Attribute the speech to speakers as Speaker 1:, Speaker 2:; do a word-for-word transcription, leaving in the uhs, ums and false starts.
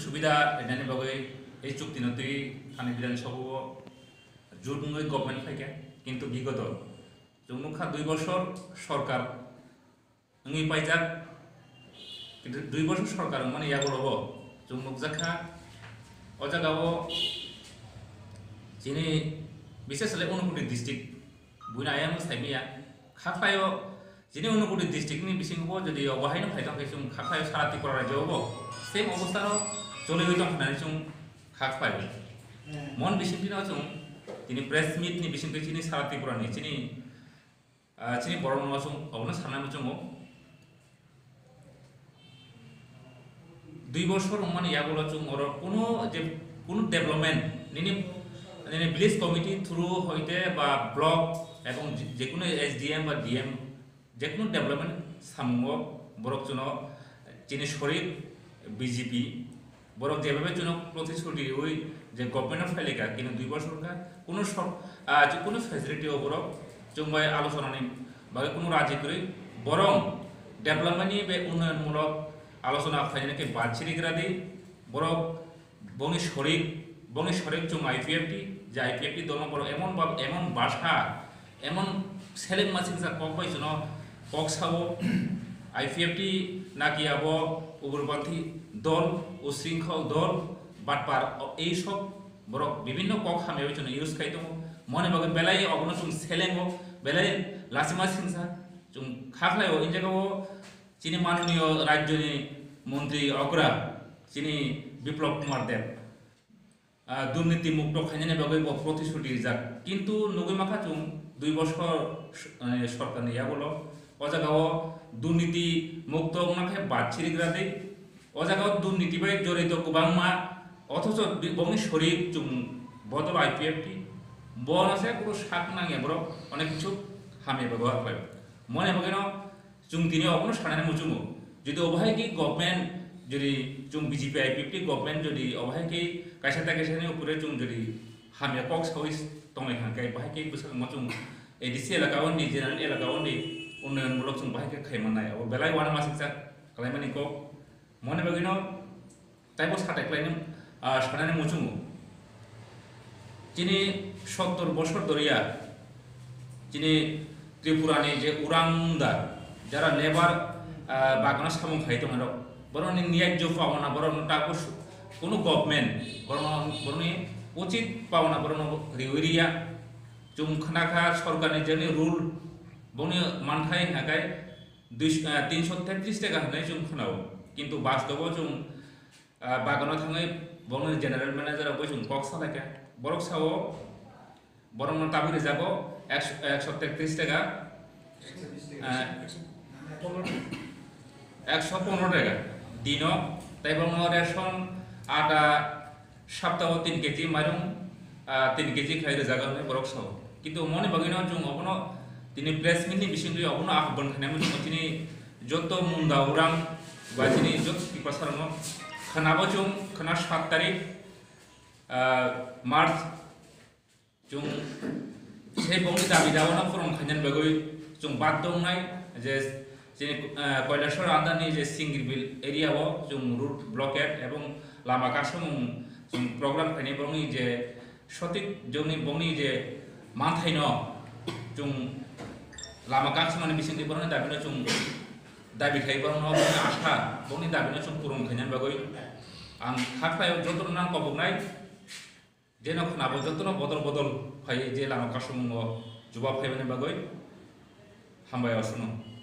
Speaker 1: সুবিধা এনানি বাগৈ এই চুক্তি নতুই থানি বিধানসভা জোরমুঙ্গই গভর্নমেন্ট থেকে কিন্তু বিগত জমুখা দুই বছর সরকার নঙি পাইজাক কিন্তু দুই বছর সরকার মানে ইয়া বলব জমুক জাখা অজাগাও যিনি বিশেষ হলে অনুকুটি ডিস্ট্রিক্ট বুনা আয়াম সাইমিয়া খাফায় যিনি অনুকুটি ডিস্ট্রিক্টনি বিসিংব যদি অবাহাইনো ফাইতাম जों খাফায় সারা ত্রিপুরা রাজ্যব সেম অবস্থাও চলে হইতাম होननानै जों खाफाय मन बिसिंथिनाव जों दिनै प्रेस मिटनि बिसिंथि चिनि सारा त्रिपुरानि चिनि चिनि बर' नङा जों अबनो साननानै जों দুই বছর মানে ইয়াগুলো जों और কোনো যে কোনো ডেভেলপমেন্ট নিনি মানে ভিলেজ কমিটি থ্রু হইতে বা ব্লক এবং যে কোনো এসডিএম বা ডিএম যে কোনো ডেভেলপমেন্ট সামঙ্গ বরক জন্য চিনি শরীর বিজেপি বরক যেভাবে জন্য প্রতিশ্রুতি ওই যে গভর্নমেন্ট ফাইলেকা কিন্তু দুই বছরকা কোনো সব যে কোনো ফেসিলিটি বরক जों बाय आलोचनानि बागै কোনো राजि করে বরং ডেভেলপমেন্টনি बे उन्नयनमूलक आलोचना फाइनाके बादसिरिग्रादि बरक बंनि शरीक बंनि शरीक जों आईपीएफटी जे आईपीएफटी दल बर एमन बा एमन भाषा एमन सेलेक्ट मासिंसा कक बायजन कक सावो आईपीएफटी नाकियाबो उग्रपन्थी दल उशृंखल दल बाटपार এই সব বরক বিভিন্ন কক হামেবে জন্য ইউজ খাইতো মনে বাগে বেলাই অগন जों सेलेंगो बेलाय लासिमा सिंसा जों खाखलायो इन जायगायाव चिनी माननीय राज्यनि मन्त्री अग्रा चिनी बिप्लव कुमार देव दुर्नीति मुक्त खायनायनि बागै प्रतिश्रुति जाक किन्तु नुगै माखा जों दुई बছর सरकारनि याबोलो अ जायगायाव दुर्नीति मुक्त माखा बादसिरिग्रादै अ जायगायाव दुर्नीति बाय जड़ित गोबांमा अथच बंनि शरीक जों बदल आईपीएफटी बन আছে কোনো শাক নাঙে বড় অনেক কিছু হামে ব্যবহার হয় মনে বাগেন जों दिनै अबनो साननानै मुजुमु যদি অবহাই কি গভর্নমেন্ট যদি जों বিজেপি আইপিএফটি গভর্নমেন্ট যদি অবহাই কি কাইসা তাকেসানি উপরে जों যদি হামিয়া কক সাউই তংলাই খানকাই বাহাই কি বসে মজুম এডিসি এলাকাও নি জেনারেল এলাকাও নি উন্নয়নমূলক जों বাহাই কি খাইমানাय अब बेलाय वाना मासिक जा खालायमानि को मने बागैनो ताइबो साथायख्लायनो साननानै मुजुमु যিনি সত্তর বছর ধরিয়া যিনি ত্রিপুরানি যে উরাংদা যারা লেবার বাগানা সামুং খাইতো মানে বরং ন্যায্য পাওনা বরং টাকা কোনো গভর্নমেন্ট বরং বরং উচিত পাওনা বরং রিউরিয়া जों खानाखा सरकारनि जे रुल बनि मानथाय हागाय तीनशो तेत्रिस टाका होननाय जों खोनायो किन्तु बास्तबाव जों बागानाव थाङै बंनि जेनेरेल मेनेजारावबो जों कक सालायखा बरक सावो बरं ताबि जागो एकशो तेत्रिस टाका একশো পনেরো টাকা দিন তাই রেশন আটা সপ্তাহ তিন কেজি মাইরং তিন কেজি খাই জায়গা বরক সাও কিন্তু মনে বাগিন जों अबनो दिनै प्रेस मिटनि बिसिंनि अबनो आह्वान खालामनाय जों दिनै जत मुंदा उरां बा दिनै जत पिपासारनो खोनाबो जों खोना सात तारिख मार्च जों से बंनि दाबि दावाना फरम खायनायनि बागै जों बाद दंनाय जे जे কৈলাসর आन्दारनि जे सिंगिरबिल एरियाव जों रुट ब्लकेट एवं लामा गासोमुं जों प्रग्राम खायनाय बंनि जे सঠিক जोंनि बंनि जे मानथायनो जों लामा गासोमानि बिसिंनि बंनि दाबिनो जों दाबि खायबानो आशा बंनि दाबिनो जों पुरन खायनायनि बागै आं खाख्लायाव जतन नां कबनाय जेन खोनाबो जतन बदल बदल फाय जे लामा गासोमुं जुबा फायबानि बागै हामबाय आसनो।